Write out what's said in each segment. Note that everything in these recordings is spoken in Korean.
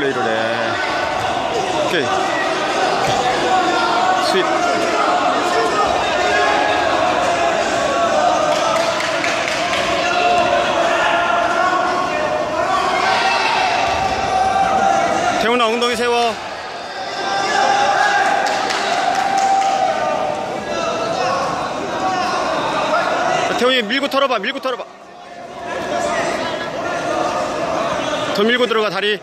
플레이를 해. 오케이. 스윗. 태훈아 엉덩이 세워. 태훈이 밀고 털어봐. 밀고 털어봐. 더 밀고 들어가 다리.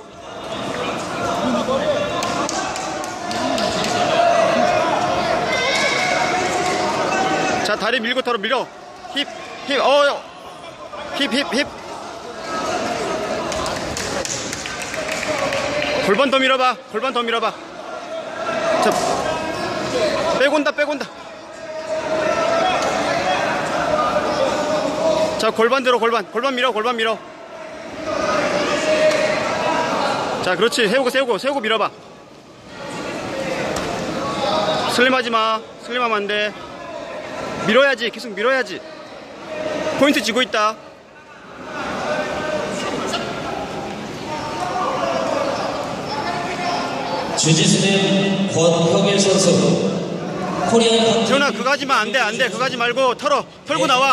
자 다리 밀고 털어. 밀어. 힙 힙. 힙 힙 힙. 골반 더 밀어봐. 골반 더 밀어봐. 자 빼곤다 빼곤다. 자 골반 들어. 골반 밀어. 골반 밀어. 자 그렇지. 세우고 밀어봐. 슬림하지마. 슬림하면 안돼. 밀어야지. 계속 밀어야지. 포인트 지고 있다. 주짓수는 권형일 선수. 코리안 태훈아 그거 하지마. 안돼. 그거 하지 말고 털고 나와.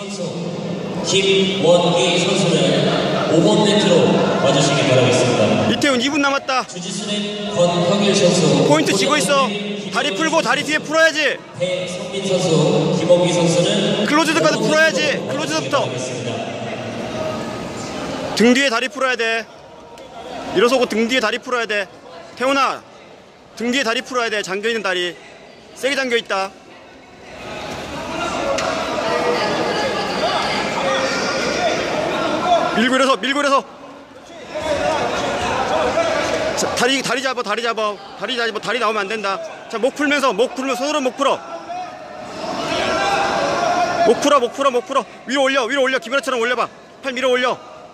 김원기 선수는 5번 네트로 와주시기 바라겠습니다. 이태훈 2분 남았다. 주짓수는 권형일 선수. 포인트 지고 있어. 다리 풀고 다리 뒤에 풀어야지. 배성민 선수, 김원기 선수는 클로즈드까지 풀어야지. 클로즈드부터. 등 뒤에 다리 풀어야 돼. 일어서고 등 뒤에 다리 풀어야 돼. 태훈아 등 뒤에 다리 풀어야 돼. 잠겨있는 다리 세게 잠겨있다. 밀고 일어서. 자, 다리 잡아. 다리 나오면 안 된다. 자, 목 풀면서 손으로 목 풀어. 목 풀어. 위로 올려. 김연아처럼 올려봐. 팔 밀어 올려.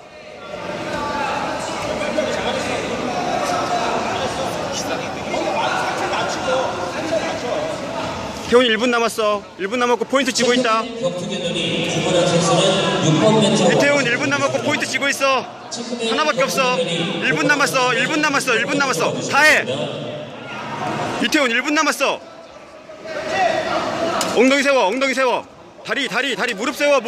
태훈이 1분 남았어. 1분 남았고 포인트 지고 있다. 이태훈 1분 남았고 포인트 지고 있어. 하나밖에 없어. 1분 남았어. 다해. 이태훈 1분 남았어. 엉덩이 세워. 다리 무릎 세워.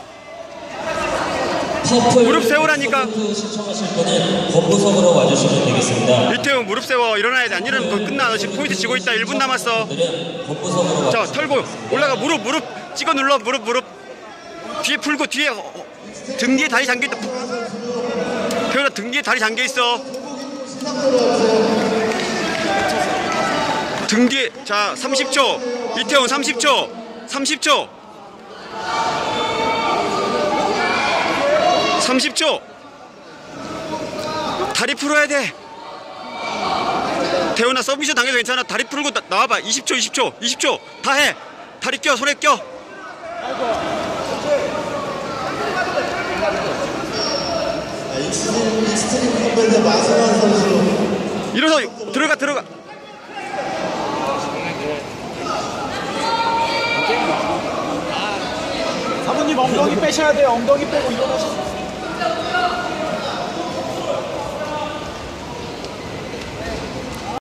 무릎 세우라니까. 신청하실 분은 본부석으로 와주시면 되겠습니다. 이태훈 무릎 세워. 일어나야 돼. 안 일어나면 거 끝나. 너 지금 포인트 지고 있다. 1분 남았어. 자 털고 올라가. 무릎 찍어 눌러. 무릎 뒤에 풀고. 뒤에 등 뒤에 다리 잠겨있다. 태훈아 등 뒤에 다리 잠겨있어. 등 뒤에. 자 30초. 이태훈 30초. 30초. 다리 풀어야 돼. 태훈아 서비스 당해도 괜찮아. 다리 풀고 나와봐. 20초. 다 해. 다리 껴. 손에 껴. 일어서 들어가. 사부님 엉덩이 빼셔야 돼요. 엉덩이 빼고 일어나셔서.